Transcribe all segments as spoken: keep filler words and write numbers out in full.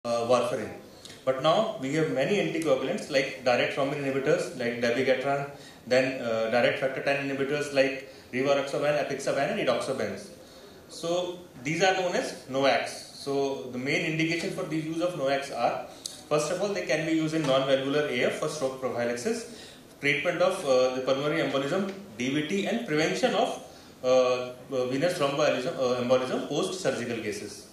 uh, warfarin. But now we have many anticoagulants like direct thrombin inhibitors like dabigatran, then uh, direct factor ten inhibitors like rivaroxaban, apixaban and edoxaban. So these are known as NOACs. So the main indication for the use of NOACs are, first of all, they can be used in non-valvular A F for stroke prophylaxis, treatment of uh, the pulmonary embolism, D V T and prevention of uh, venous thromboembolism uh, embolism post-surgical cases.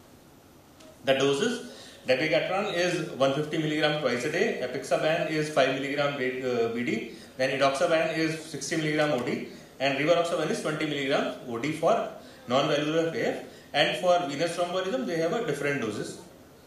The doses: dabigatran is one hundred fifty milligram twice a day, apixaban is five milligram B D, then edoxaban is sixty milligram O D, and rivaroxaban is twenty milligram O D for non-valvular A F, and for venous thromboembolism they have a different doses.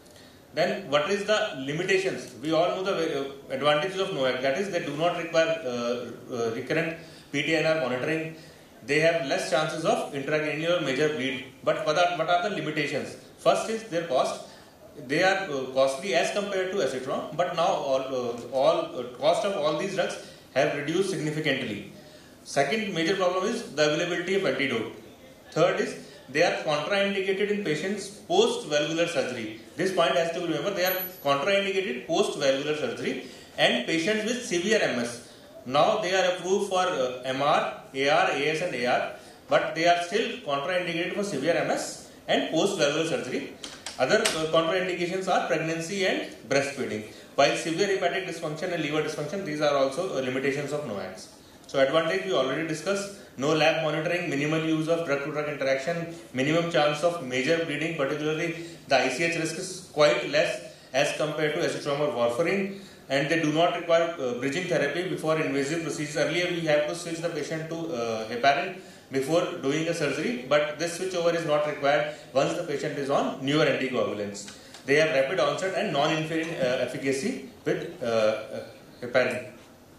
Then what is the limitations? We all know the advantages of NOAC, that is they do not require uh, uh, recurrent P T N R monitoring, they have less chances of intracranial or major bleed. But what are, what are the limitations? First is their cost. They are uh, costly as compared to acetron, but now all, uh, all uh, cost of all these drugs have reduced significantly. Second major problem is the availability of antidote. Third is they are contraindicated in patients post-valvular surgery. This point has to be remembered. They are contraindicated post-valvular surgery and patients with severe M S. Now they are approved for uh, M R, A R, A S and A R, but they are still contraindicated for severe M S and post-valvular surgery. Other uh, contraindications are pregnancy and breastfeeding. While severe hepatic dysfunction and liver dysfunction, these are also uh, limitations of NOACs. So advantage we already discussed: no lab monitoring, minimal use of drug-to-drug interaction, minimum chance of major bleeding, particularly the I C H risk is quite less as compared to acetron or warfarin, and they do not require uh, bridging therapy before invasive procedures. Earlier we have to switch the patient to uh, heparin before doing a surgery, but this switchover is not required once the patient is on newer anticoagulants. They have rapid onset and non-inferior uh, efficacy with uh, uh, heparin.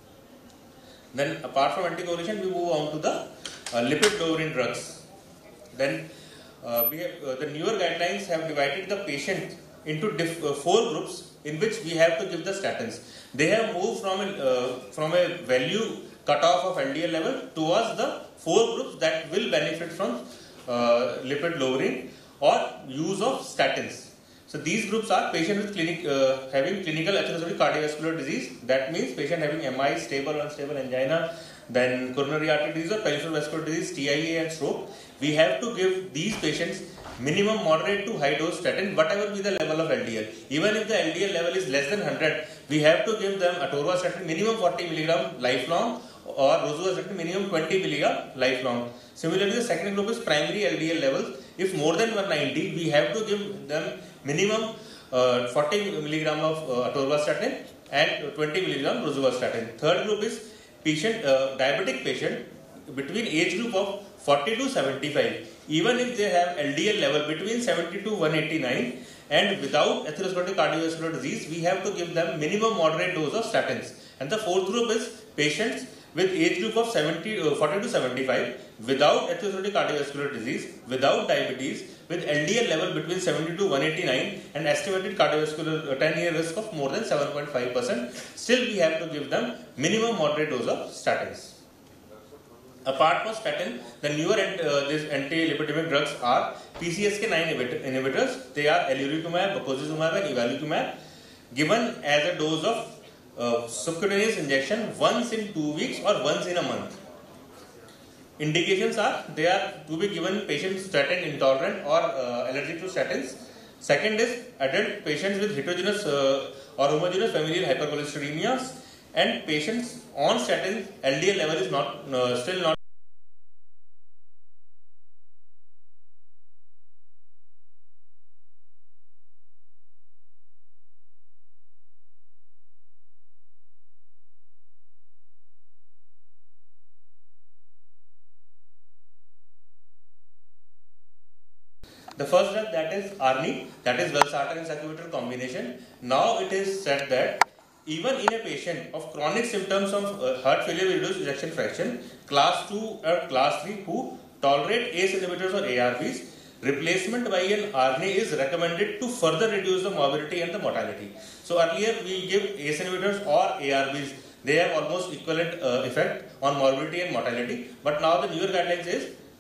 Then apart from anticoagulation, we move on to the uh, lipid lowering drugs. Then uh, we have, uh, the newer guidelines have divided the patient into diff, uh, four groups in which we have to give the statins. They have moved from a, uh, from a value cutoff of L D L level towards the four groups that will benefit from uh, lipid lowering or use of statins. So these groups are patient with clinic, uh, having clinical atherosclerotic cardiovascular disease. That means patient having M I, stable or unstable angina, then coronary artery disease or peripheral vascular disease, T I A and stroke. We have to give these patients minimum moderate to high dose statin, whatever be the level of L D L. Even if the L D L level is less than one hundred, we have to give them atorvastatin minimum forty milligram lifelong or rosuvastatin minimum twenty milligram lifelong. Similarly, the second group is primary L D L levels. If more than one hundred ninety, we have to give them minimum uh, forty milligram of uh, atorvastatin and twenty milligram rosuvastatin. Third group is patient, uh, diabetic patient between age group of forty to seventy-five. Even if they have L D L level between seventy to one eighty-nine and without atherosclerotic cardiovascular disease, we have to give them minimum moderate dose of statins. And the fourth group is patients with age group of seventy, uh, forty to seventy-five, without atherosclerotic cardiovascular disease, without diabetes, with L D L level between seventy to one eighty-nine and estimated cardiovascular uh, ten year risk of more than seven point five percent, still we have to give them minimum moderate dose of statins. Apart from statin, the newer uh, these anti-lipidemic drugs are P C S K nine inhibitors. They are alirocumab, bocozumab and evolocumab, given as a dose of Uh, subcutaneous injection once in two weeks or once in a month. Indications are they are to be given patients statin intolerant or uh, allergic to statins. Second is adult patients with heterogeneous uh, or homogeneous familial hypercholesterolemias, and patients on statin L D L level is not uh, still not. The first drug, that is Arni, that is valsartan and sacubitril combination. Now it is said that even in a patient of chronic symptoms of uh, heart failure with reduced ejection fraction, class two or class three, who tolerate A C E inhibitors or A R Bs, replacement by an Arni is recommended to further reduce the morbidity and the mortality. So earlier we give A C E inhibitors or A R Bs. They have almost equivalent uh, effect on morbidity and mortality. But now the newer guidelines is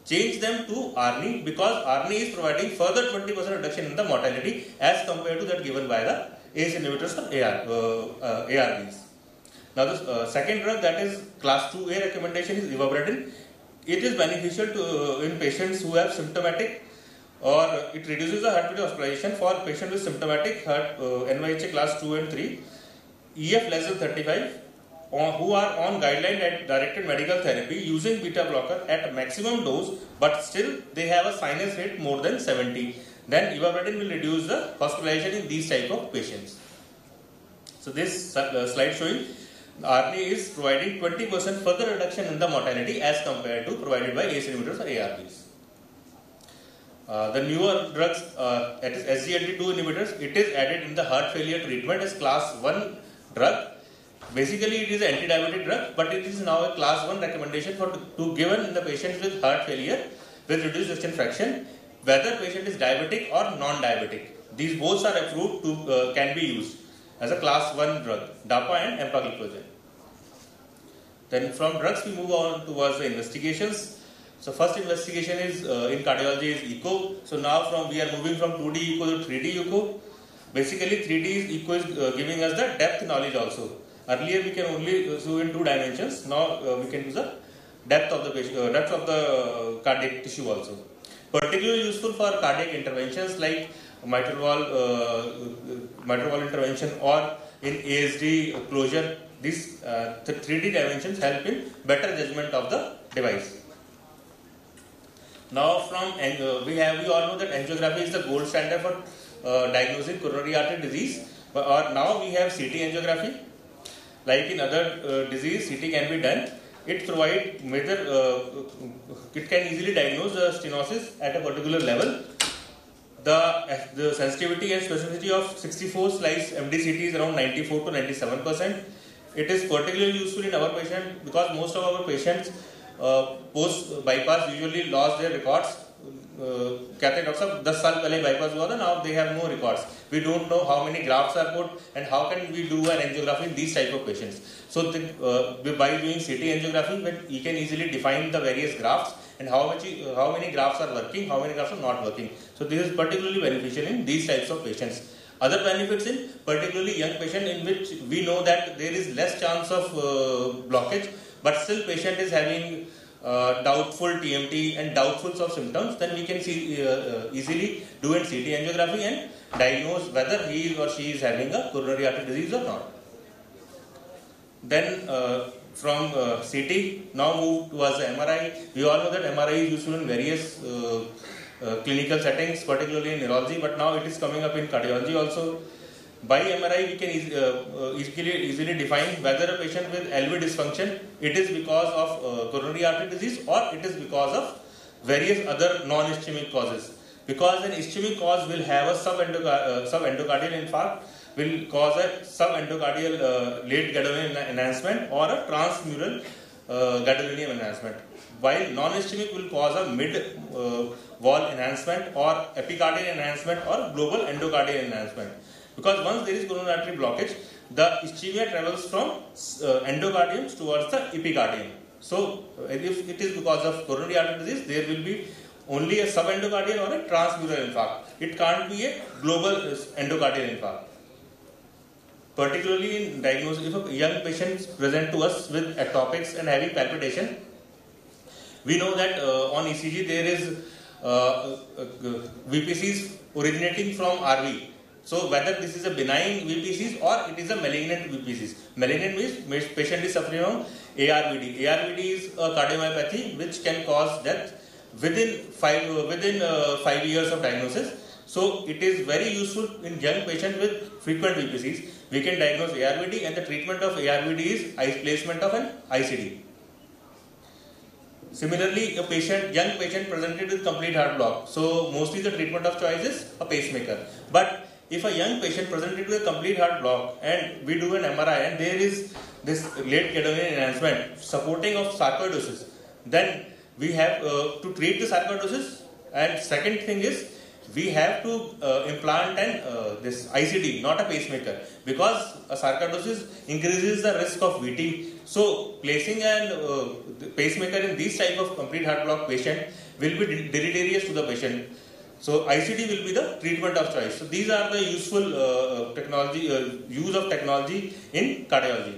change them to A R N I, because A R N I is providing further twenty percent reduction in the mortality as compared to that given by the A C E inhibitors or A R, uh, uh, A R Bs. Now the uh, second drug, that is class two A recommendation, is ivabradine. It is beneficial to uh, in patients who have symptomatic, or it reduces the heart failure hospitalization for patients with symptomatic heart uh, N Y H A class two and three, E F less than thirty-five, on, who are on guideline and directed medical therapy using beta blocker at maximum dose, but still they have a sinus rate more than seventy. Then ivabradine will reduce the hospitalization in these type of patients. So this uh, slide showing A R N I is providing twenty percent further reduction in the mortality as compared to provided by A C E inhibitors or A R Bs. Uh, the newer drugs, uh, that is S G L T two inhibitors, it is added in the heart failure treatment as class one drug. Basically, it is an anti-diabetic drug, but it is now a class one recommendation for to given in the patients with heart failure with reduced ejection fraction, whether patient is diabetic or non-diabetic. These both are approved to uh, can be used as a class one drug, DAPA and empagliflozin. Then from drugs we move on towards the investigations. So first investigation is uh, in cardiology is echo. So now from we are moving from two D echo to three D echo. Basically three D echo is uh, giving us the depth knowledge also. Earlier we can only uh, do in two dimensions. Now uh, we can use the depth of the patient, uh, depth of the uh, cardiac tissue also. Particularly useful for cardiac interventions like mitral valve, uh, mitral valve intervention, or in A S D closure. These uh, the three D dimensions help in better judgment of the device. Now from uh, we have we all know that angiography is the gold standard for uh, diagnosing coronary artery disease. But or now we have C T angiography. Like in other uh, disease, C T can be done. It provides major. Uh, it can easily diagnose the stenosis at a particular level. The the sensitivity and specificity of sixty-four slice M D C T is around ninety-four to ninety-seven percent. It is particularly useful in our patient because most of our patients uh, post bypass usually lost their records. कहते हैं doctor साहब दस साल पहले bypass हुआ था, now they have no records. We don't know how many grafts are put and how can we do an angiography in these type of patients. So the, uh, by doing C T angiography, we can easily define the various grafts and how much how many grafts are working, how many grafts are not working. So this is particularly beneficial in these types of patients. Other benefits in particularly young patient in which we know that there is less chance of uh, blockage, but still patient is having uh, doubtful T M T and doubtful of symptoms, then we can see uh, uh, easily do a C T angiography and diagnose whether he or she is having a coronary artery disease or not. Then uh, from uh, C T now move towards the M R I. We all know that M R I is useful in various uh, uh, clinical settings, particularly in neurology, but now it is coming up in cardiology also. By M R I, we can easy, uh, uh, easily, easily define whether a patient with L V dysfunction, it is because of uh, coronary artery disease or it is because of various other non-ischemic causes. Because an ischemic cause will have a subendocardial, uh, subendocardial infarct, will cause a subendocardial uh, late gadolinium enhancement or a transmural uh, gadolinium enhancement. While non-ischemic will cause a mid-wall uh, enhancement or epicardial enhancement or global endocardial enhancement. Because once there is coronary artery blockage, the ischemia travels from uh, endocardium towards the epicardium. So, if it is because of coronary artery disease, there will be only a subendocardial or a transmural infarct. It can't be a global endocardial infarct. Particularly in diagnosis, if a young patient present to us with ectopics and having palpitation, we know that uh, on E C G there is uh, uh, V P Cs originating from R V. So whether this is a benign V P Cs or it is a malignant V P Cs. Malignant means patient is suffering from A R V D. A R V D is a cardiomyopathy which can cause death within five within uh, five years of diagnosis. So it is very useful in young patient with frequent V P Cs. We can diagnose A R V D, and the treatment of A R V D is placement of an I C D. Similarly, a patient, young patient presented with complete heart block. So mostly the treatment of choice is a pacemaker. But if a young patient presented with a complete heart block and we do an M R I and there is this late gadolinium enhancement supporting of sarcoidosis, then we have uh, to treat the sarcoidosis. And second thing is we have to uh, implant an uh, this I C D, not a pacemaker, because a sarcoidosis increases the risk of V T. So placing an uh, pacemaker in these type of complete heart block patient will be deleterious to the patient. So I C D will be the treatment of choice. So these are the useful uh, technology, uh, use of technology in cardiology.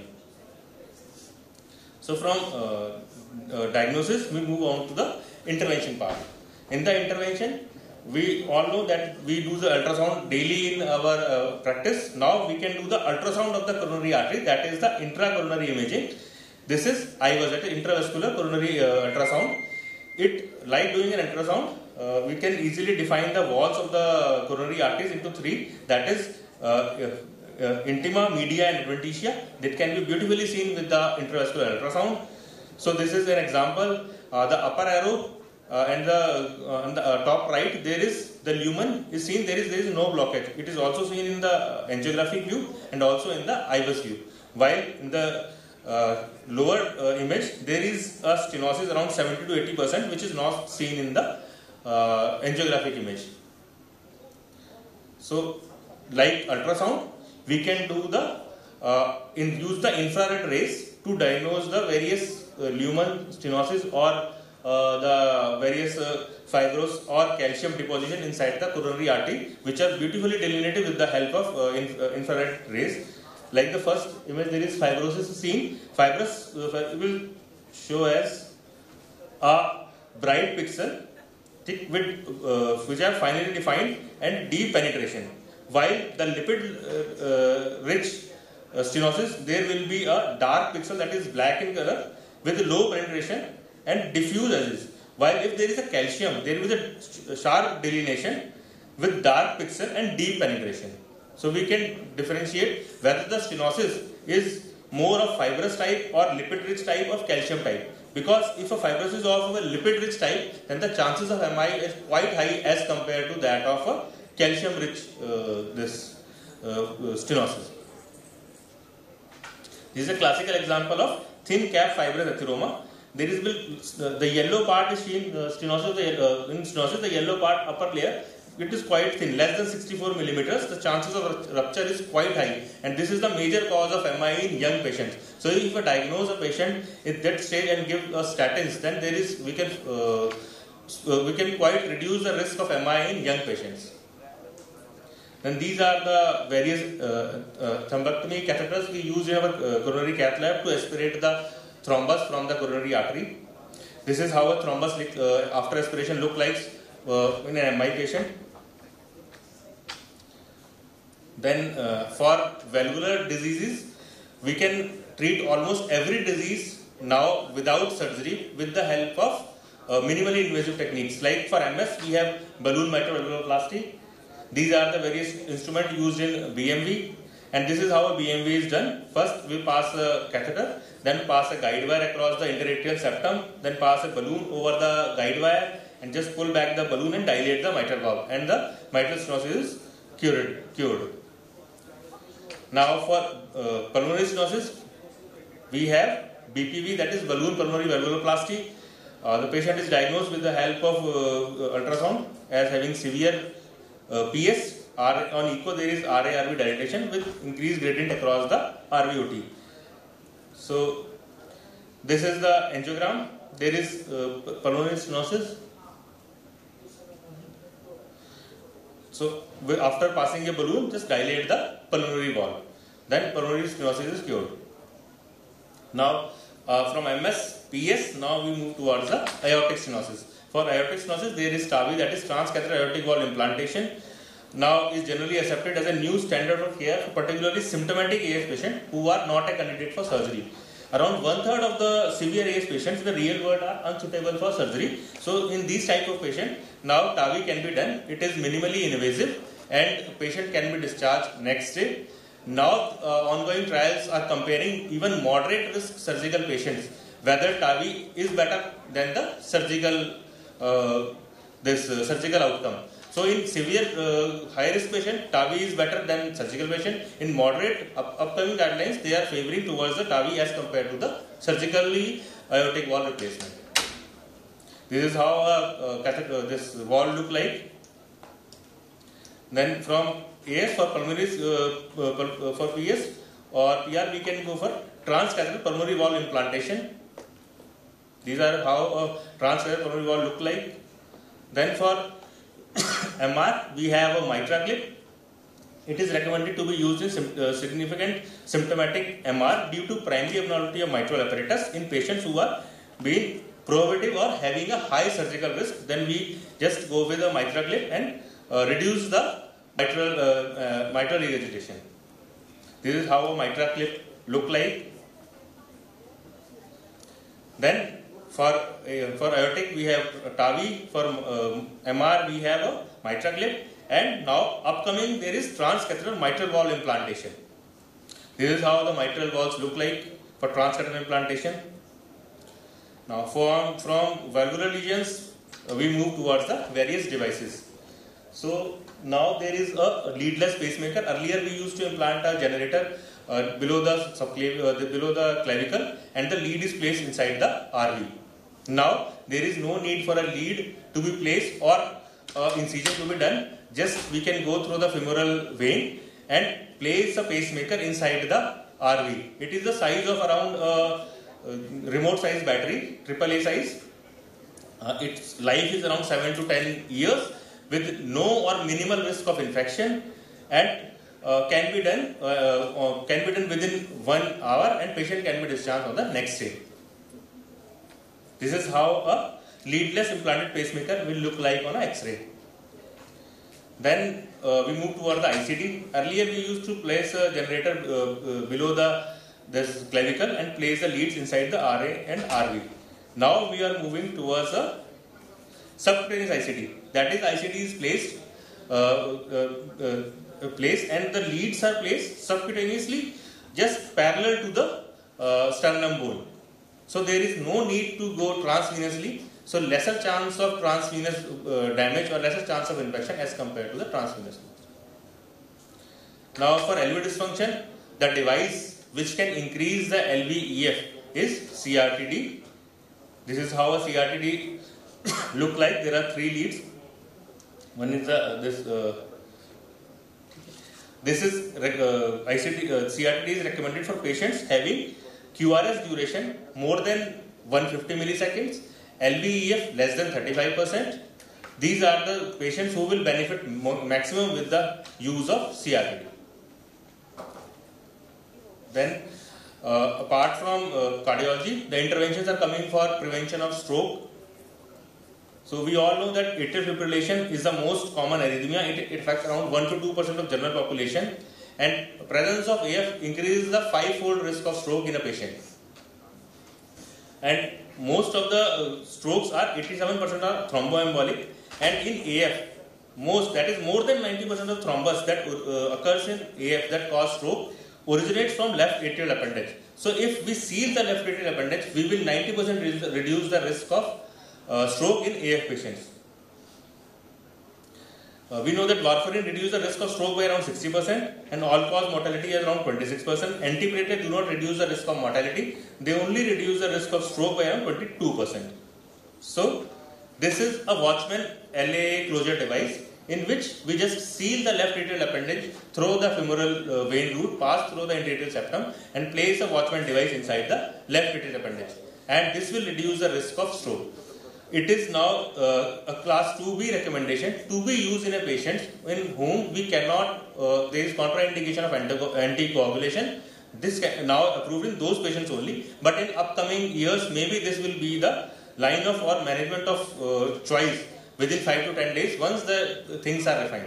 So from uh, uh, diagnosis, we move on to the intervention part. In the intervention, we all know that we do the ultrasound daily in our uh, practice. Now we can do the ultrasound of the coronary artery, that is the intracoronary imaging. This is I V A S, that is intravascular coronary uh, ultrasound. It, like doing an ultrasound, uh, we can easily define the walls of the coronary arteries into three, that is uh, uh, intima, media and adventitia. That can be beautifully seen with the intravascular ultrasound. So this is an example. Uh, the upper arrow uh, and the uh, on the uh, top right, there is the lumen is seen. There is there is no blockage. It is also seen in the angiographic view and also in the I V A S view. While in the uh, lower uh, image, there is a stenosis around seventy to eighty percent, which is not seen in the uh, angiographic image. So, like ultrasound, we can do the uh, in, use the infrared rays to diagnose the various uh, lumen stenosis or uh, the various uh, fibrous or calcium deposition inside the coronary artery, which are beautifully delineated with the help of uh, inf uh, infrared rays. Like the first image, there is fibrosis seen. Fibrous uh, will show as a bright pixel thick with uh, which are finely defined and deep penetration. While the lipid uh, uh, rich uh, stenosis, there will be a dark pixel that is black in color with low penetration and diffuse edges. While if there is a calcium, there is a sharp delineation with dark pixel and deep penetration. So we can differentiate whether the stenosis is more of fibrous type or lipid rich type of calcium type. Because if a fibrosis is of a lipid rich type, then the chances of M I is quite high as compared to that of a calcium rich uh, this uh, stenosis. This is a classical example of thin cap fibrous atheroma. There is will, uh, the yellow part is seen uh, stenosis. The, uh, in stenosis, the yellow part upper layer, it is quite thin, less than sixty-four millimeters. The chances of rupture is quite high, and this is the major cause of M I in young patients. So, if we diagnose a patient at that stage and give us statins, then there is we can uh, we can quite reduce the risk of M I in young patients. Then these are the various uh, uh, thrombectomy catheters we use in our uh, coronary cath lab to aspirate the thrombus from the coronary artery. This is how a thrombus uh, after aspiration look like uh, in an M I patient. Then uh, for valvular diseases, we can treat almost every disease now without surgery with the help of uh, minimally invasive techniques. Like for M S, we have balloon mitral valvuloplasty. These are the various instruments used in B M V, and this is how a B M V is done. First, we pass a catheter, then pass a guide wire across the interatrial septum, then pass a balloon over the guide wire, and just pull back the balloon and dilate the mitral valve, and the mitral stenosis is cured. cured. Now for uh, pulmonary stenosis, we have B P V, that is balloon pulmonary valvuloplasty. Uh, the patient is diagnosed with the help of uh, ultrasound as having severe uh, P S. R, on echo there is R A R V dilatation with increased gradient across the R V O T. So this is the angiogram. There is uh, pulmonary stenosis. So after passing a balloon, just dilate the pulmonary valve. Then pulmonary stenosis is cured. Now uh, from M S, P S, now we move towards the aortic stenosis. For aortic stenosis, there is T A V I, that is transcatheter aortic valve implantation. Now is generally accepted as a new standard of care for particularly symptomatic A S patients who are not a candidate for surgery. Around one third of the severe A S patients in the real world are unsuitable for surgery. So in these type of patients, now T A V I can be done. It is minimally invasive and patient can be discharged next day. Now uh, ongoing trials are comparing even moderate risk surgical patients whether T A V I is better than the surgical uh, this uh, surgical outcome. So in severe uh, high risk patient, T A V I is better than surgical patient. In moderate up upcoming guidelines, they are favoring towards the T A V I as compared to the surgically aortic valve replacement. This is how uh, uh, this valve look like. Then from A S for pulmonary uh, uh, for P S or P R, we can go for transcatheter pulmonary valve implantation. These are how a transcatheter pulmonary valve look like. Then for M R, we have a MitraClip. It is recommended to be used in sim uh, significant symptomatic M R due to primary abnormality of mitral apparatus in patients who are being prohibitive or having a high surgical risk. Then we just go with a MitraClip and uh, reduce the mitral, uh, uh, mitral regurgitation. This is how a MitraClip look like. Then for uh, for aortic we have TAVI, for uh, M R we have a MitraClip, and now upcoming there is transcatheter mitral valve implantation. This is how the mitral valves look like for transcatheter implantation. Now from, from valvular lesions uh, we move towards the various devices. So now there is a leadless pacemaker. Earlier we used to implant a generator uh, below the subclav uh, the, below the clavicle, and the lead is placed inside the R V. Now there is no need for a lead to be placed or uh, incision to be done. Just we can go through the femoral vein and place a pacemaker inside the R V. It is the size of around uh, uh, remote size battery, triple A size. Uh, its life is around seven to ten years with no or minimal risk of infection, and uh, can be done uh, uh, can be done within one hour, and patient can be discharged on the next day. This is how a leadless implanted pacemaker will look like on an X-ray. Then uh, we move toward the I C D. Earlier we used to place a generator uh, uh, below the this clavicle and place the leads inside the R A and R V. Now we are moving towards a subcutaneous I C D. That is, I C D is placed, uh, uh, uh, placed and the leads are placed subcutaneously, just parallel to the uh, sternum bone. So there is no need to go transvenously. So lesser chance of transvenous uh, damage or lesser chance of infection as compared to the transvenous. Now for L V dysfunction, the device which can increase the L V E F is C R T D. This is how a C R T D look like. There are three leads. One is the this uh, this is uh, I C D, uh, C R T D is recommended for patients having Q R S duration more than one hundred fifty milliseconds, L V E F less than thirty-five percent. These are the patients who will benefit maximum with the use of C R T D. Then uh, apart from uh, cardiology, the interventions are coming for prevention of stroke. So we all know that atrial fibrillation is the most common arrhythmia. It, it affects around one to two percent of general population, and presence of A F increases the five-fold risk of stroke in a patient. And most of the uh, strokes are eighty-seven percent are thromboembolic, and in A F, most that is more than ninety percent of thrombus that uh, occurs in A F that cause stroke originates from left atrial appendage. So if we seal the left atrial appendage, we will ninety percent reduce the risk of uh, stroke in A F patients. Uh, we know that warfarin reduces the risk of stroke by around sixty percent, and all-cause mortality is around twenty-six percent. Antiplatelet do not reduce the risk of mortality; they only reduce the risk of stroke by around twenty-two percent. So this is a Watchman L A A closure device in which we just seal the left atrial appendage through the femoral uh, vein route, pass through the anterior septum, and place a Watchman device inside the left atrial appendage, and this will reduce the risk of stroke. It is now uh, a class two B recommendation to be used in a patient in whom we cannot, uh, there is contraindication of anticoagulation. This can now approved in those patients only, but in upcoming years maybe this will be the line of or management of uh, choice within five to ten days once the things are refined.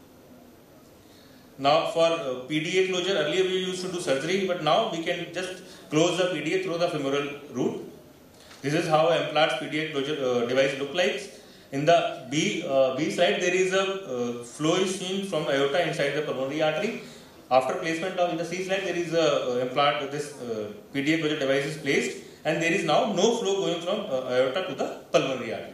Now for uh, P D A closure, earlier we used to do surgery, but now we can just close the P D A through the femoral route. This is how Emplart's P D A closure uh, device look like. In the B, uh, B slide, there is a uh, flow is seen from aorta inside the pulmonary artery. After placement of in the C slide, there is a uh, implant. This uh, P D A closure device is placed, and there is now no flow going from uh, aorta to the pulmonary artery.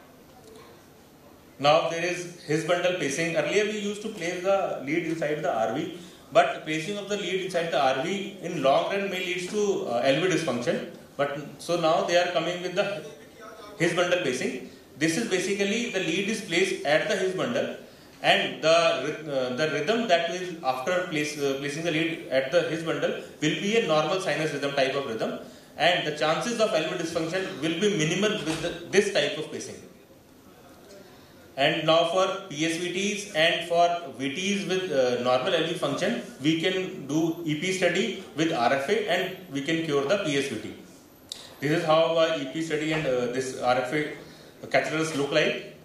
Now there is his bundle pacing. Earlier we used to place the lead inside the R V, but placing of the lead inside the R V in long run may lead to uh, L V dysfunction. But so now they are coming with the his bundle pacing. This is basically the lead is placed at the his bundle, and the uh, the rhythm that will after place, uh, placing the lead at the his bundle will be a normal sinus rhythm type of rhythm, and the chances of L V dysfunction will be minimal with the, this type of pacing. And now for P S V Ts and for V Ts with uh, normal L V function, we can do E P study with R F A and we can cure the P S V T. This is how uh, E P study and uh, this R F A catheters look like.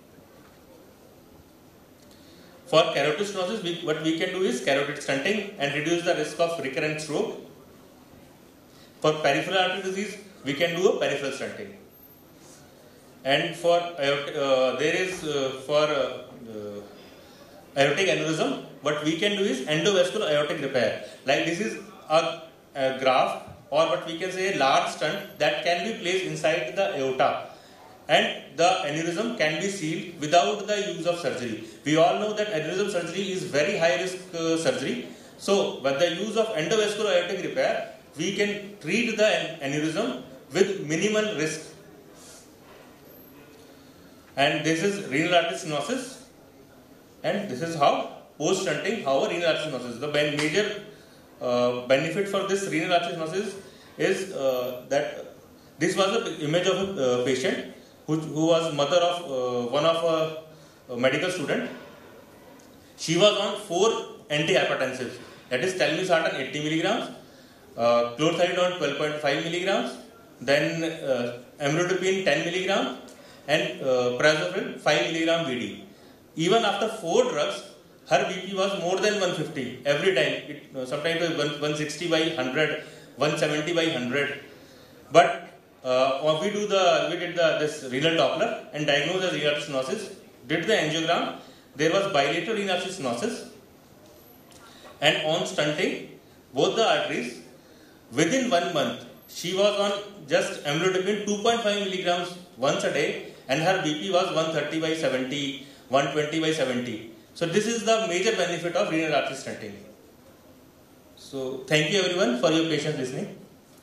For carotid stenosis, we, what we can do is carotid stenting and reduce the risk of recurrent stroke. For peripheral artery disease, we can do a peripheral stenting. And for uh, there is uh, for uh, uh, aortic aneurysm, what we can do is endovascular aortic repair. Like this is a, a graft, or what we can say a large stent that can be placed inside the aorta, and the aneurysm can be sealed without the use of surgery. We all know that aneurysm surgery is very high risk uh, surgery. So with the use of endovascular aortic repair, we can treat the aneurysm with minimal risk. And this is renal artery stenosis, and this is how post stenting, how a renal artery stenosis. The major uh, benefit for this renal artery stenosis is uh, that this was the image of a uh, patient who, who was mother of uh, one of a, a medical student. She was on four antihypertensives, that is telmisartan eighty milligrams, uh, chlorthalidone twelve point five milligrams, then uh, amlodipine ten milligrams, and uh, prazosin five milligram B D. Even after four drugs, her B P was more than one fifty every time. It, uh, sometimes it was one sixty by one hundred, one seventy by one hundred. But uh, we do the we did the this renal Doppler and diagnosed as renal stenosis. Did the angiogram. There was bilateral renal stenosis, and on stenting both the arteries, within one month she was on just amlodipine two point five milligrams once a day, and her B P was one thirty by seventy, one twenty by seventy. So this is the major benefit of renal artery stenting. So thank you everyone for your patient listening.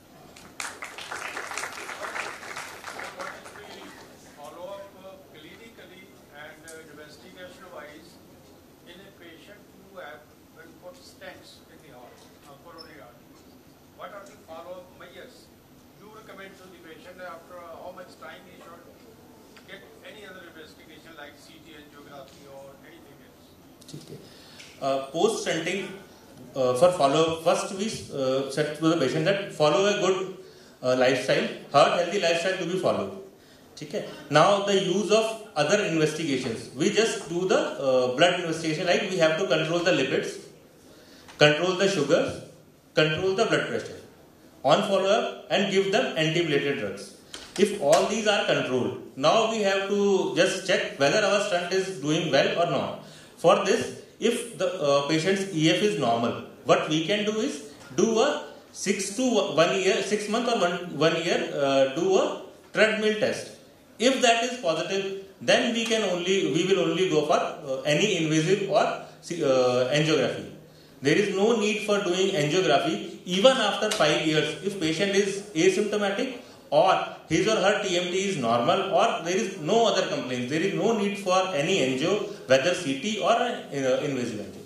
Follow up uh, clinically and uh, investigation wise in a patient who have been put stents in the heart, uh, coronary artery. What are the follow up measures you recommend to the patient after uh, how much time he should get any other investigation like C T angiography or anything else? Okay. Uh, post stenting uh, for follow, first we uh, said to the patient that follow a good uh, lifestyle, heart healthy lifestyle to be followed. Okay. Now the use of other investigations, we just do the uh, blood investigation, like we have to control the lipids, control the sugars, control the blood pressure on follow up, and give them antiplatelet drugs. If all these are controlled, now we have to just check whether our stent is doing well or not. For this, if the uh, patient's E F is normal, what we can do is do a six to one year, six month or one, one year, uh, do a treadmill test. If that is positive, then we can only, we will only go for uh, any invasive or uh, angiography. There is no need for doing angiography even after five years if patient is asymptomatic or his or her T M T is normal or there is no other complaints. There is no need for any angio, whether C T or uh, invasive angio.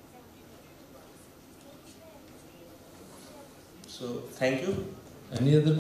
So, thank you. Any other